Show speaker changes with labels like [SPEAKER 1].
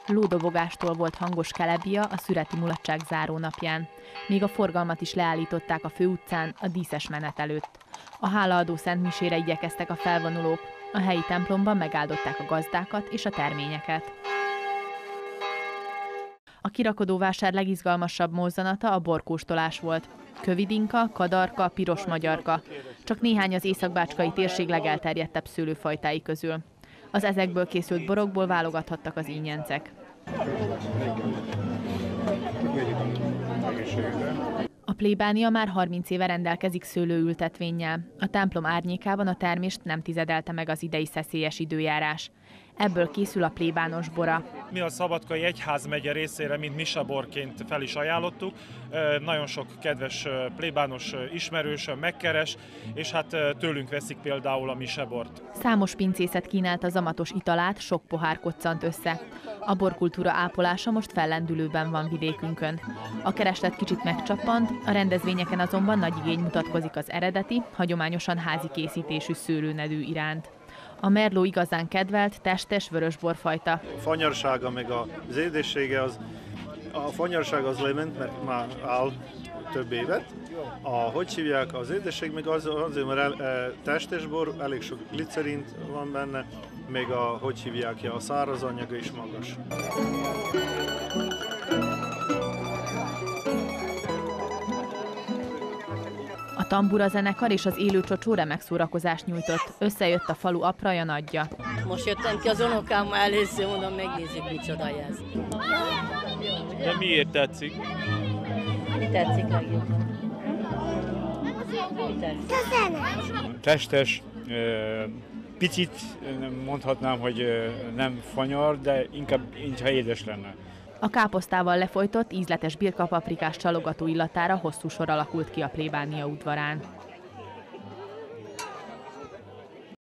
[SPEAKER 1] Lódobogástól volt hangos Kelebia a szüreti mulatság zárónapján. Még a forgalmat is leállították a főutcán a díszes menet előtt. A hálaadó szentmisére igyekeztek a felvonulók. A helyi templomban megáldották a gazdákat és a terményeket. A kirakodóvásár legizgalmasabb mozzanata a borkóstolás volt. Kövidinka, kadarka, piros magyarka. Csak néhány az északbácskai térség legelterjedtebb szőlőfajtái közül. Az ezekből készült borokból válogathattak az ínyencek. A plébánia már 30 éve rendelkezik szőlőültetvényel. A templom árnyékában a termést nem tizedelte meg az idei szeszélyes időjárás. Ebből készül a plébános bora.
[SPEAKER 2] Mi a Szabadkai Egyházmegye részére, mint misaborként fel is ajánlottuk. Nagyon sok kedves plébános ismerősön megkeres, és hát tőlünk veszik például a misebort.
[SPEAKER 1] Számos pincészet kínált a zamatos italát, sok pohár koccant össze. A borkultúra ápolása most fellendülőben van vidékünkön. A kereslet kicsit megcsappant, a rendezvényeken azonban nagy igény mutatkozik az eredeti, hagyományosan házi készítésű szőlőnedű iránt. A merló igazán kedvelt, testes vörösborfajta.
[SPEAKER 3] A fanyarsága meg az édessége, a fanyarság az lement, mert már áll több évet. Hogy hívják, az édesség meg azért, mert testes bor, elég sok glicerint van benne, még hogy hívják, a száraz anyaga is magas.
[SPEAKER 1] A tambura zenekar és az élő csocsó remek szórakozást nyújtott. Összejött a falu apraja nagyja.
[SPEAKER 4] Most jöttem ki az unokámmal először, mondom, megnézzük, micsoda ez.
[SPEAKER 2] De miért tetszik?
[SPEAKER 4] Mi tetszik legjobban? Mi tetszik?
[SPEAKER 5] Testes, picit mondhatnám, hogy nem fanyar, de inkább édes lenne.
[SPEAKER 1] A káposztával lefolytott, ízletes birkapaprikás csalogató illatára hosszú sor alakult ki a plébánia udvarán.